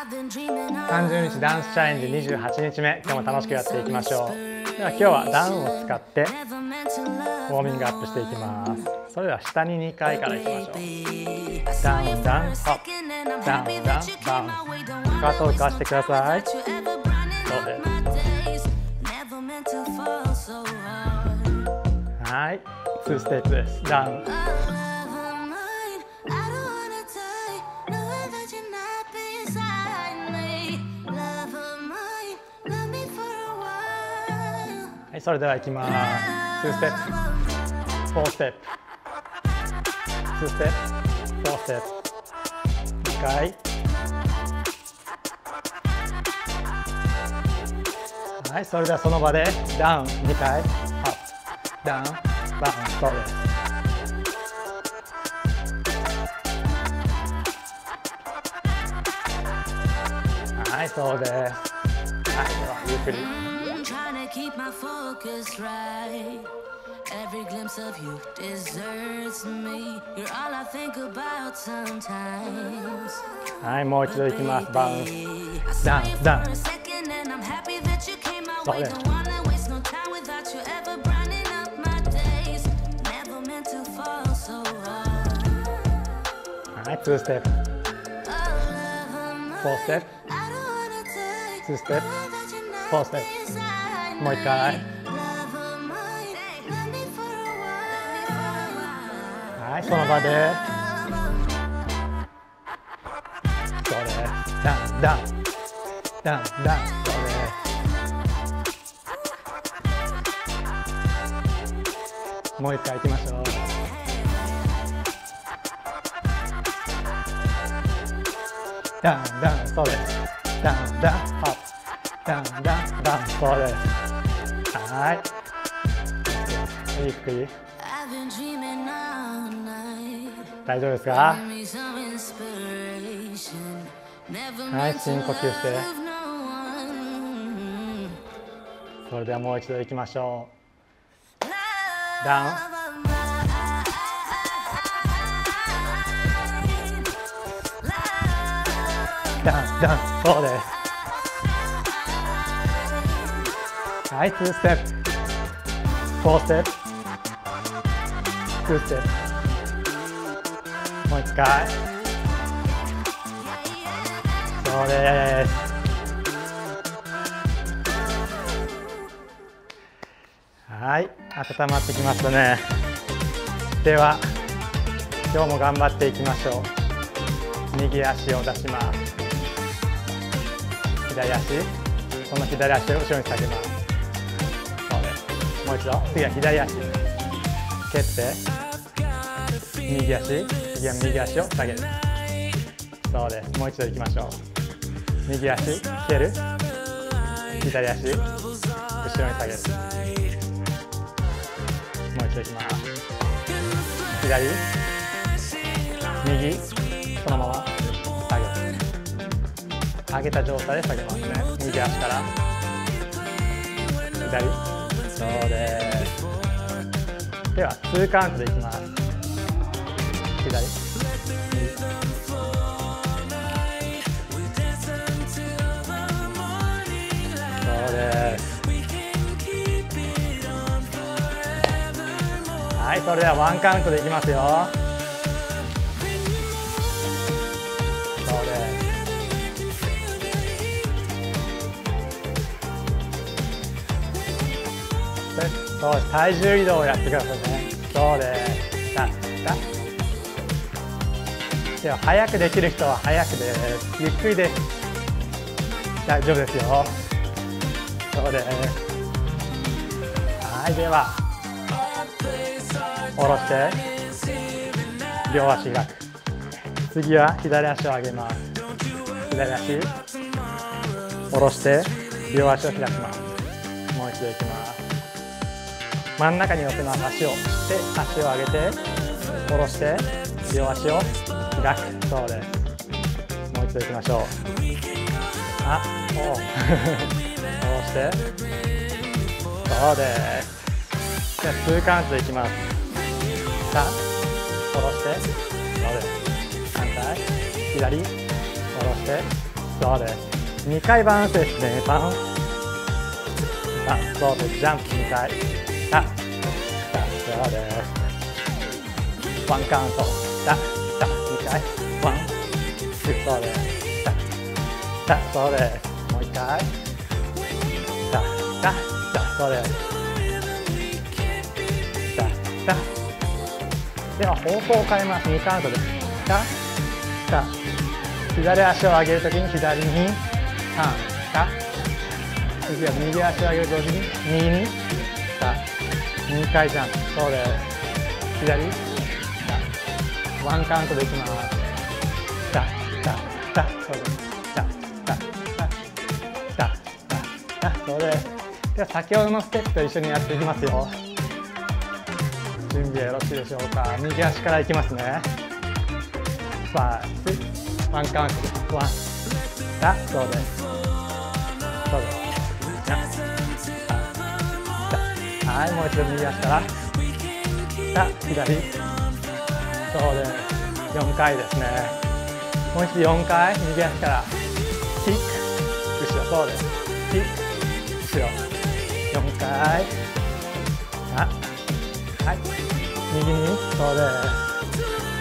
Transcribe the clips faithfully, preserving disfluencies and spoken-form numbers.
さんじゅうにちダンスチャレンジにじゅうはちにちめ、今日も楽しくやっていきましょう。では今日はダウンを使ってウォーミングアップしていきます。それでは下ににかいからいきましょう。ダウンダウンアップ、ダウンダウンバウンス。かかとを浮かしてください。そうです。はい、ツーステップです。ダウン。はい、それではいきます。ツーステップ、フォーステップ、ツーステップ、フォーステップ、にかい。はい、それではその場でダウンにかい、アップ、ダウン、バウン、そうです。はい、そうです。はい、ではゆっくり。Keep my focus right. Every glimpse of you deserts me. You're all I think about sometimes. はい、もう一度いきます。バウンス。ダウン、ダウン。そうです。はい、ツーステップ。フォーステップ。ツーステップ。フォーステップ。もう一回。はい、その場で。そうです。ダウン、ダウン。ダウン、ダウン。そうです。もう一回いきましょう。ダウン、ダウン。そうです。ダウン、ダウン。アップ。ダウン、ダウン、ダウン。そうです。はい。ゆっくり。大丈夫ですか？はい、深呼吸して。それではもう一度いきましょう。ダウン。ダウン、ダウン。そうです。はい、ツーステップ、フォーステップ、ツーステップ、もう一回。そうです。はい、温まってきましたね。では今日も頑張っていきましょう。右足を出します。左足、その左足を後ろに下げます。もう一度、次は左足蹴って右足、次は右足を下げる。そうです。もう一度いきましょう。右足蹴る、左足後ろに下げる。もう一度いきます。左、右、そのまま下げる。上げた状態で下げますね。右足から左、そうです。ではツーカウントでいきます。左、そうです。はい、それではワンカウントでいきますよ。そうです。そうです。体重移動をやってくださいね。そうです。さあ、では早くできる人は早くです。ゆっくりです。大丈夫ですよ。そうです。はい、では下ろして両足開く。次は左足を上げます。左足下ろして両足を開きます。もう一度いきます。真ん中に寄せます。足をで足を上げて下ろして両足を開く。そうです。もう一度いきましょう。あ、お下ろしてそうです。じゃあツーカウントでいきます。さあ下ろしてそうです。反対左下ろしてツそうです。にかいバウンスですね。バウンス、バウンス、そうです。ジャンプにかい、タッタッ、そうです。ワンカウント、タッタッ、にかい、ワン、ツー、そうです。タッタッ、そうです。もういっかい、タッタッタッ、そうです。タッタッ。では方向を変えます。にカウントです。タッタッ。左足を上げるときに左にターン、タッ。次は右足を上げるときに右にタッ。にかいジャンプ、そうです。左タッ。ワンカウントでいきます。タッタッタッ、そうです。タッタッタッタッタッタッ、そうです。では先ほどのステップと一緒にやっていきますよ。準備はよろしいでしょうか。右足からいきますね。ファイブ、ワンカウントです。ワン、タッ、そうです。そうです。タッ、タッ、はい、もう一度右足から。タッ、左。そうです。よんかいですね。もう一度よんかい、右足から。キック、後ろ、そうです。キック、後ろ。よんかい。タッ、はい。右に、そうです。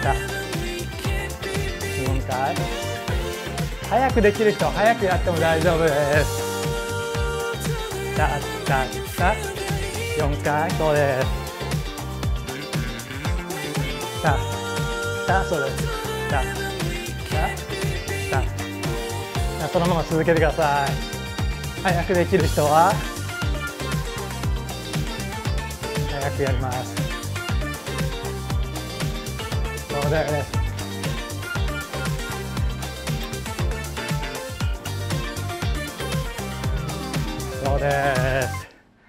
タッ。よんかい。早くできる人は早くやっても大丈夫です。タッタッタッ。よんかい、そうです。タッタッ、そうです。タッタッタッ。そのまま続けてください。早くできる人は早くやります。そうです。そうです。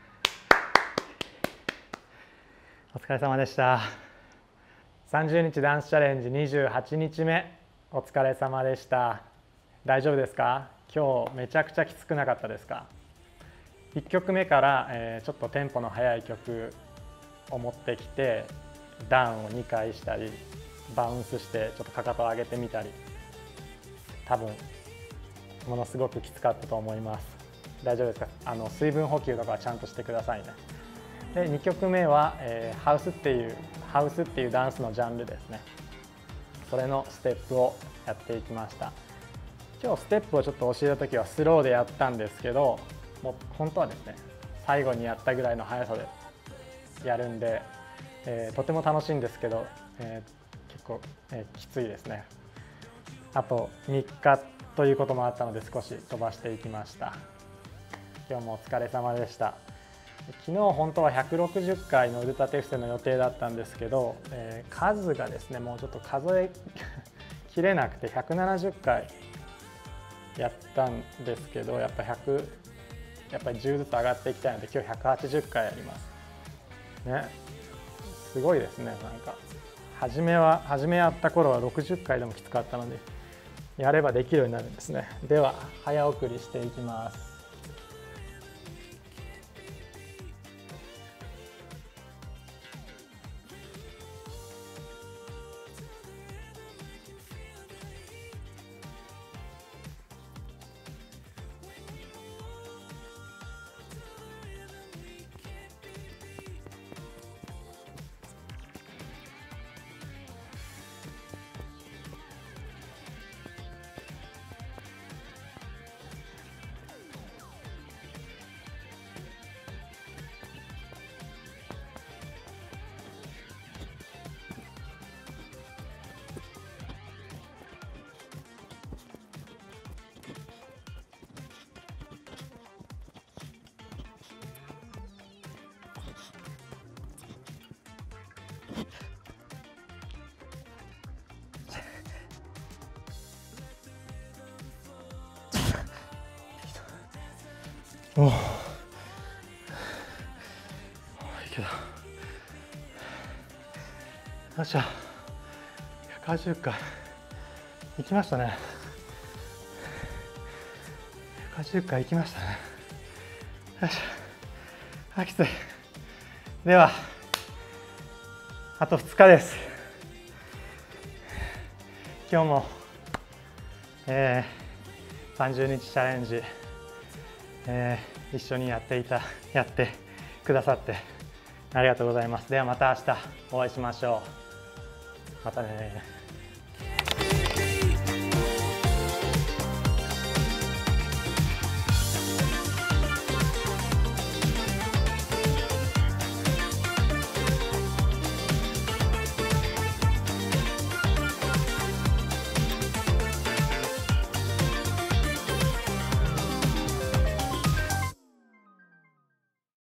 お疲れ様でした。さんじゅうにちダンスチャレンジにじゅうはちにちめ、お疲れ様でした。大丈夫ですか？今日めちゃくちゃきつくなかったですか？いっきょくめから、えー、ちょっとテンポの速い曲を持ってきてダウンをにかいしたりバウンスしてちょっとかかとを上げてみたり、多分ものすごくきつかったと思います。大丈夫ですか？あの水分補給とかはちゃんとしてくださいね。でにきょくめは、えー、ハウスっていうハウスっていうダンスのジャンルですね。それのステップをやっていきました。今日ステップをちょっと教えた時はスローでやったんですけど、もう本当はですね最後にやったぐらいの速さでやるんで、えー、とても楽しいんですけど、えー、結構、えー、きついですね。あとみっかということもあったので少し飛ばしていきました。今日もお疲れ様でした。昨日本当はひゃくろくじゅっかいの腕立て伏せの予定だったんですけど、えー、数がですねもうちょっと数えきれなくてひゃくななじゅっかいやったんですけど、やっぱひゃくやっぱりじゅうずつ上がっていきたいので今日ひゃくはちじゅっかいやりますね。すごいですね。なんか初めは初めやった頃はろくじゅっかいでもきつかったのでやればできるようになるんですね。では早送りしていきます。おお、いいけど、よっしゃ、ひゃくはちじゅっかい行きましたね。ひゃくはちじゅっかい行きましたね。よっしゃ、あ、きつい。ではあとふつかです。今日も、えさんじゅうにちチャレンジ、えー、一緒にやっていたやってくださってありがとうございます。ではまた明日お会いしましょう。またね。